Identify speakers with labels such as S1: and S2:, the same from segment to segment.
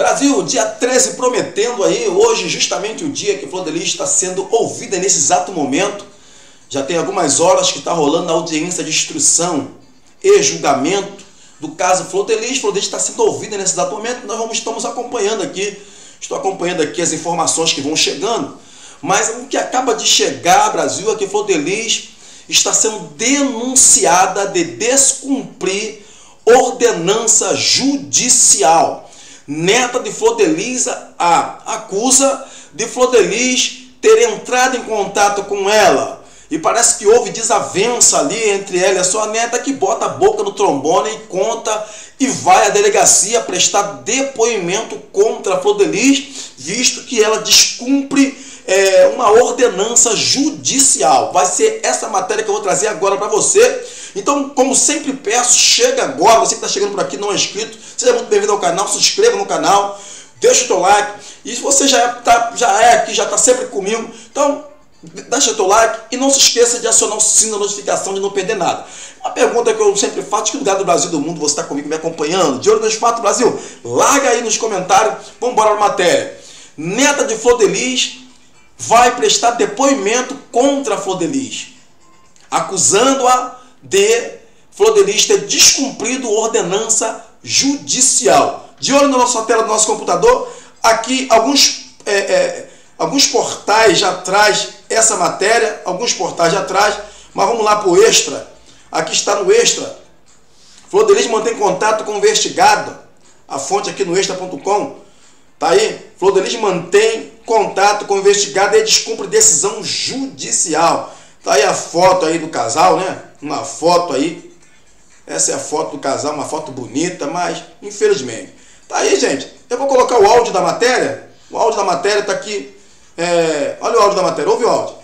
S1: Brasil, dia 13 prometendo aí, hoje justamente o dia que Flor de Lis está sendo ouvida nesse exato momento. Já tem algumas horas que está rolando a audiência de instrução e julgamento do caso Flor de Lis. Flor de Lis está sendo ouvida nesse exato momento. Estamos acompanhando aqui, estou acompanhando aqui as informações que vão chegando. Mas o que acaba de chegar, Brasil, é que Flor de Lis está sendo denunciada de descumprir ordenança judicial. Neta de Flor de Lis acusa de Flor de Lis ter entrado em contato com ela. E parece que houve desavença ali entre ela e a sua neta, que bota a boca no trombone e conta e vai à delegacia prestar depoimento contra a Flor de Lis, visto que ela descumpre uma ordenança judicial. Vai ser essa matéria que eu vou trazer agora para você. Então, como sempre peço, chega agora, você que está chegando por aqui não é inscrito, seja muito bem-vindo ao canal, se inscreva no canal, deixa o teu like, e se você já é aqui, já está sempre comigo, então deixa o teu like e não se esqueça de acionar o sino da notificação de não perder nada. Uma pergunta que eu sempre faço: que lugar do Brasil do mundo você está comigo me acompanhando? De olho nos fatos, Brasil? Larga aí nos comentários, vamos embora para a matéria. Neta de Flor de Lis vai prestar depoimento contra a Flor de Lis, acusando-a de Flor de Lis ter descumprido ordenança judicial. De olho na nossa tela do nosso computador, aqui alguns portais já traz essa matéria, mas vamos lá para o extra. Aqui está no extra. Flor de Lis mantém contato com o investigado. A fonte aqui no extra.com. Tá aí? Flor de Lis mantém contato com o investigado e descumpre decisão judicial. Tá aí a foto aí do casal, né? Uma foto aí. Essa é a foto do casal, uma foto bonita, mas infelizmente. Tá aí, gente. Eu vou colocar o áudio da matéria. O áudio da matéria tá aqui. Olha o áudio da matéria, ouve o áudio.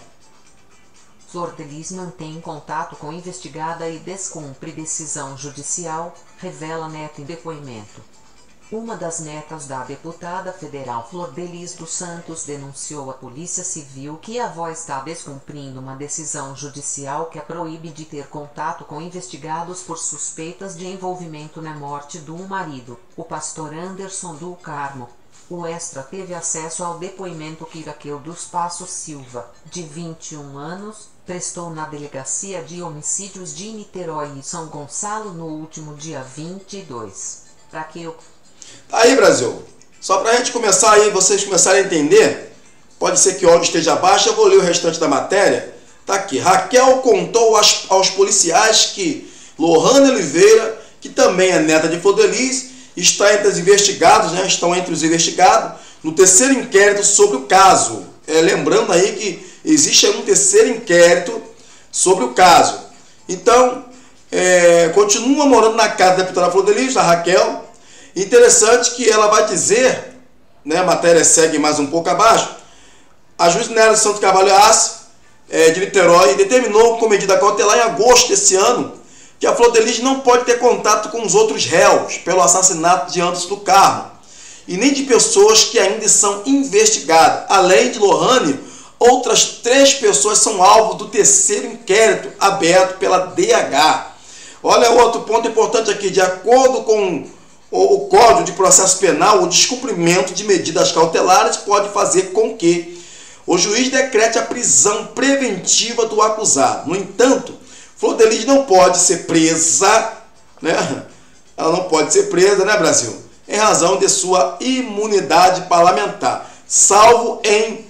S2: Flor de Lis mantém contato com investigada e descumpre decisão judicial, revela neta em depoimento. Uma das netas da deputada federal Flor de Lis dos Santos denunciou à Polícia Civil que a avó está descumprindo uma decisão judicial que a proíbe de ter contato com investigados por suspeitas de envolvimento na morte do marido, o pastor Anderson do Carmo. O Extra teve acesso ao depoimento que Iraqueu dos Passos Silva, de 21 anos, prestou na Delegacia de Homicídios de Niterói e São Gonçalo no último dia 22. Iraqueu.
S1: Tá aí, Brasil. Só para a gente começar aí, vocês começarem a entender, pode ser que o áudio esteja baixo, eu vou ler o restante da matéria. Tá aqui. Raquel contou aos policiais que Lohane Oliveira, que também é neta de Flor de Lis, está entre os investigados, né? Estão entre os investigados no terceiro inquérito sobre o caso. Lembrando aí que existe um terceiro inquérito sobre o caso. Então, continua morando na casa da deputada Flor de Lis, da Raquel. Interessante que ela vai dizer, né, a matéria segue mais um pouco abaixo, a juiz Nélia Santos Carvalho Arce, de Niterói, determinou com medida cautelar em agosto desse ano que a Flor de Lis não pode ter contato com os outros réus pelo assassinato de Anderson do Carmo e nem de pessoas que ainda são investigadas. Além de Lohane, outras 3 pessoas são alvo do terceiro inquérito aberto pela DH. Olha outro ponto importante aqui: de acordo com o Código de Processo Penal, o descumprimento de medidas cautelares pode fazer com que o juiz decrete a prisão preventiva do acusado. No entanto, Flor de Lis não pode ser presa, né? Ela não pode ser presa, né, Brasil? Em razão de sua imunidade parlamentar, salvo em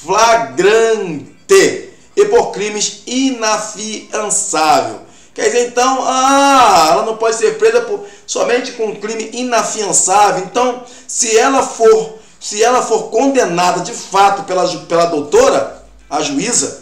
S1: flagrante e por crimes inafiançáveis. Quer dizer, então, ela não pode ser presa somente com um crime inafiançável. Então, se ela for condenada de fato pela doutora, a juíza,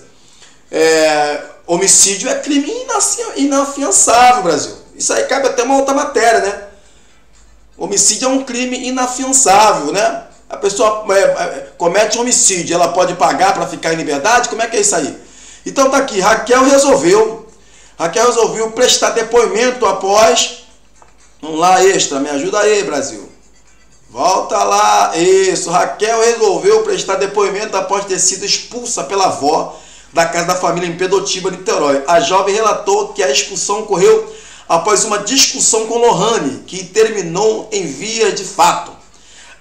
S1: homicídio é crime inafiançável, Brasil. Isso aí cabe até uma outra matéria, né? Homicídio é um crime inafiançável, né? A pessoa comete um homicídio, ela pode pagar para ficar em liberdade? Como é que é isso aí? Então tá aqui, Raquel resolveu prestar depoimento após... Vamos lá, extra, me ajuda aí, Brasil. Volta lá, isso. Raquel resolveu prestar depoimento após ter sido expulsa pela avó da casa da família em Pedotiba, Niterói. A jovem relatou que a expulsão ocorreu após uma discussão com Lohane, que terminou em via de fato.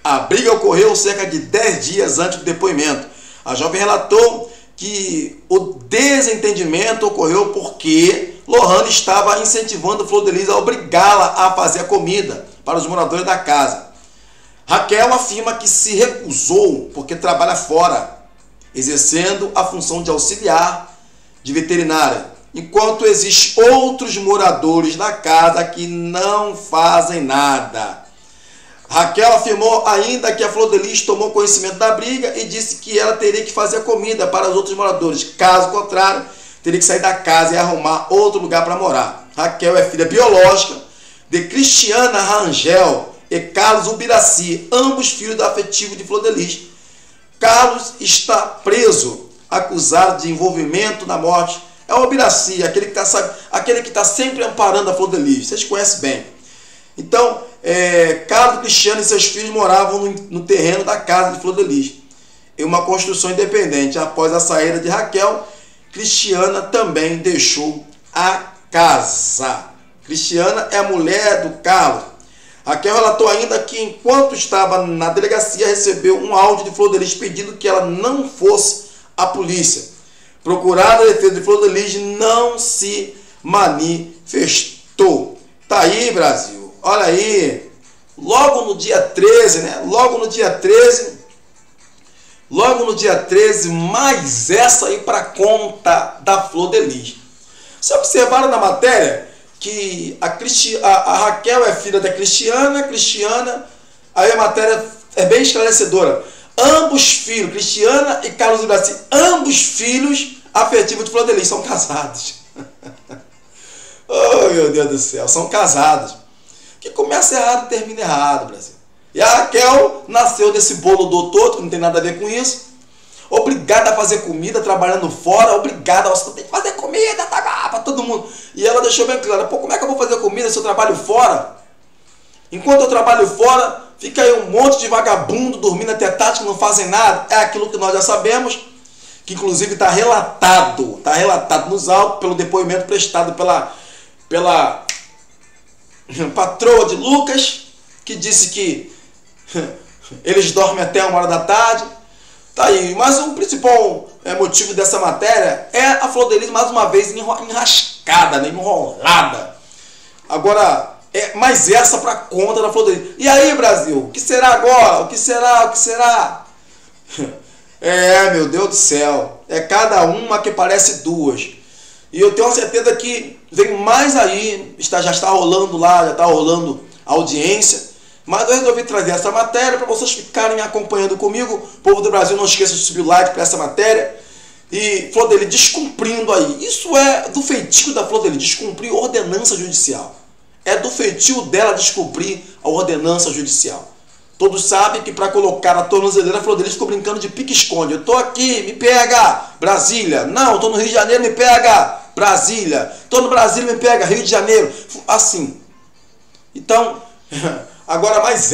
S1: A briga ocorreu cerca de 10 dias antes do depoimento. A jovem relatou que o desentendimento ocorreu porque Lohane estava incentivando Flor de Lis a obrigá-la a fazer a comida para os moradores da casa. Raquel afirma que se recusou porque trabalha fora, exercendo a função de auxiliar de veterinária, enquanto existem outros moradores da casa que não fazem nada. Raquel afirmou ainda que a Flor de Lis tomou conhecimento da briga e disse que ela teria que fazer comida para os outros moradores. Caso contrário, teria que sair da casa e arrumar outro lugar para morar. Raquel é filha biológica de Cristiana Rangel e Carlos Ubiraci, ambos filhos da afetivo de Flor de Lis. Carlos está preso, acusado de envolvimento na morte. É o Ubiraci, aquele que está sempre amparando a Flor de Lis. Vocês conhecem bem. Então, Carlos, Cristiano e seus filhos moravam no terreno da casa de Flor de Lis, em uma construção independente. Após a saída de Raquel, Cristiana também deixou a casa. Cristiana é a mulher do Carlos. Raquel relatou ainda que, enquanto estava na delegacia, recebeu um áudio de Flor de Lis pedindo que ela não fosse à polícia. Procurada a defesa de Flor de Lis não se manifestou. Tá aí, Brasil. Olha aí, logo no dia 13, né? Logo no dia 13, mais essa aí para conta da Flor de Lis. Vocês observaram na matéria que a Raquel é filha da Cristiana, aí a matéria é bem esclarecedora. Ambos filhos, Cristiana e Carlos Ibraci, ambos filhos afetivos de Flor de Lis, são casados. Oh, meu Deus do céu, são casados. Que começa errado e termina errado, Brasil. E a Raquel nasceu desse bolo doutor, que não tem nada a ver com isso. Obrigada a fazer comida, trabalhando fora, obrigada, você tem que fazer comida, tá, para todo mundo. E ela deixou bem claro, pô, como é que eu vou fazer comida se eu trabalho fora? Enquanto eu trabalho fora, fica aí um monte de vagabundo dormindo até tarde que não fazem nada. É aquilo que nós já sabemos, que inclusive está relatado nos autos pelo depoimento prestado pela patroa de Lucas, que disse que eles dormem até 1 hora da tarde. Tá aí. Mas o principal motivo dessa matéria é a Flor de Lis mais uma vez enrascada, né? Enrolada. Agora, mais essa para conta da Flor de Lis. E aí, Brasil? O que será agora? O que será? Meu Deus do céu. É cada uma que parece duas. E eu tenho certeza que vem mais aí, já está rolando lá, já está rolando a audiência. Mas eu resolvi trazer essa matéria para vocês ficarem acompanhando comigo. Povo do Brasil, não esqueça de subir o like para essa matéria. E Flor de Lis descumprindo aí. Isso é do feitio da Flor de Lis, descumprir ordenança judicial. É do feitio dela descumprir a ordenança judicial. Todos sabem que para colocar a tornozeleira, a Flor de Lis ficou brincando de pique-esconde. Eu estou aqui, me pega, Brasília. Não, estou no Rio de Janeiro, me pega, Brasília. Estou no Brasil, me pega, Rio de Janeiro. Assim. Então, agora mais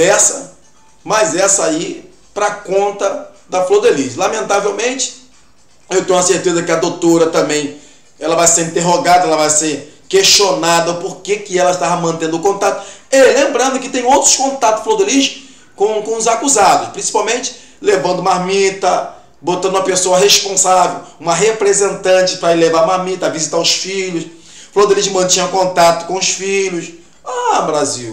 S1: essa aí para conta da Flor de Lis. Lamentavelmente, eu tenho a certeza que a doutora também, ela vai ser interrogada, ela vai ser questionada por que ela estava mantendo o contato. E lembrando que tem outros contatos, Flor de Lis, com os acusados, principalmente levando marmita, botando uma pessoa responsável, uma representante para ir levar marmita, visitar os filhos. Flor de Lis mantinha contato com os filhos. Ah, Brasil,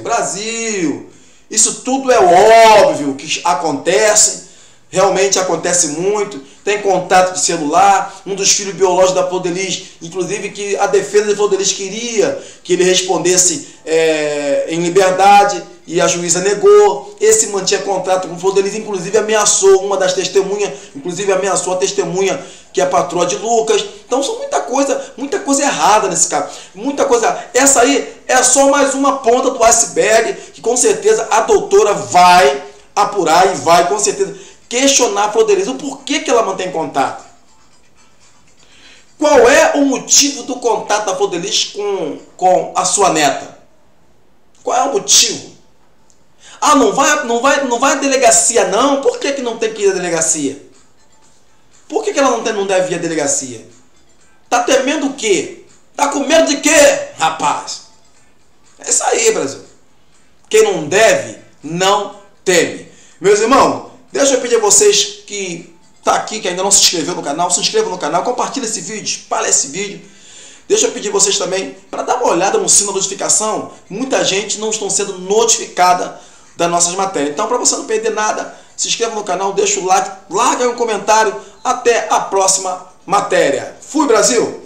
S1: isso tudo é óbvio que acontece, realmente acontece muito. Tem contato de celular, um dos filhos biológicos da Flor de Lis, inclusive que a defesa de Flor de Lis queria que ele respondesse em liberdade, e a juíza negou. Esse mantinha contato com Flor de Lis, inclusive ameaçou uma das testemunhas, inclusive ameaçou a testemunha que é a patroa de Lucas. Então são muita coisa errada nesse caso. Muita coisa. Essa aí é só mais uma ponta do iceberg, que com certeza a doutora vai apurar e vai com certeza questionar a Flor de Lis. O porquê que ela mantém contato? Qual é o motivo do contato da Flor de Lis com a sua neta? Qual é o motivo? Ah, não vai à delegacia não? Por que não tem que ir à delegacia? Por que ela não deve ir à delegacia? Tá temendo o quê? Tá com medo de quê, rapaz? É isso aí, Brasil. Quem não deve, não teme. Meus irmãos, deixa eu pedir a vocês que tá aqui, que ainda não se inscreveu no canal, se inscreva no canal, compartilha esse vídeo, espalha esse vídeo. Deixa eu pedir a vocês também para dar uma olhada no sino da notificação. Muita gente não estão sendo notificada das nossas matérias. Então, para você não perder nada, se inscreva no canal, deixa o like, larga um comentário. Até a próxima matéria. Fui, Brasil!